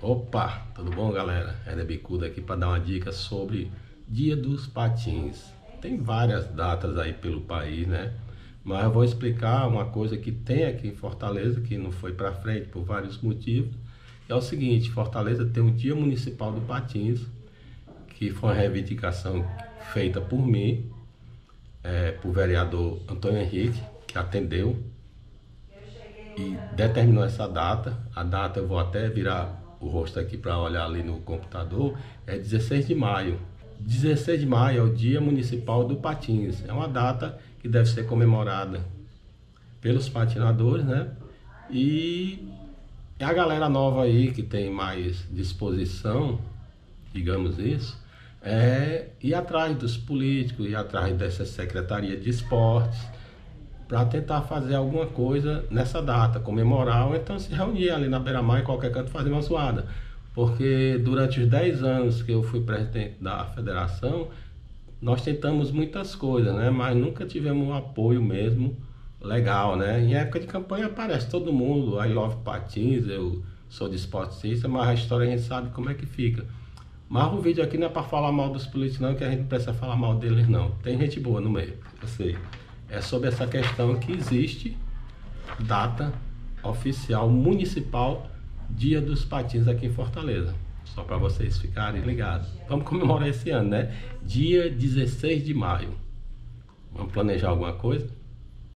Opa, tudo bom, galera? Éder Bicudo aqui para dar uma dica sobre Dia dos Patins. Tem várias datas aí pelo país, né? Mas eu vou explicar uma coisa que tem aqui em Fortaleza, que não foi para frente por vários motivos. É o seguinte: Fortaleza tem o Dia Municipal do Patins, que foi uma reivindicação feita por mim, por vereador Antônio Henrique, que atendeu e determinou essa data. A data eu vou até virar o rosto aqui para olhar ali no computador. É 16 de maio. 16 de maio é o Dia Municipal do Patins. É uma data que deve ser comemorada pelos patinadores, né? E a galera nova aí que tem mais disposição, digamos isso, ir atrás dos políticos, ir atrás dessa Secretaria de Esportes, para tentar fazer alguma coisa nessa data, comemorar, ou então se reunir ali na beira-mar, em qualquer canto, fazer uma zoada. Porque durante os 10 anos que eu fui presidente da federação, nós tentamos muitas coisas, né? Mas nunca tivemos um apoio mesmo legal, né? Em época de campanha aparece todo mundo, I love patins, eu sou desportista, mas a história a gente sabe como é que fica. Mas o vídeo aqui não é para falar mal dos políticos não, que a gente não precisa falar mal deles não. Tem gente boa no meio, eu sei. É sobre essa questão que existe data oficial municipal Dia dos Patins aqui em Fortaleza. Só para vocês ficarem ligados. Vamos comemorar esse ano, né? Dia 16 de maio. Vamos planejar alguma coisa?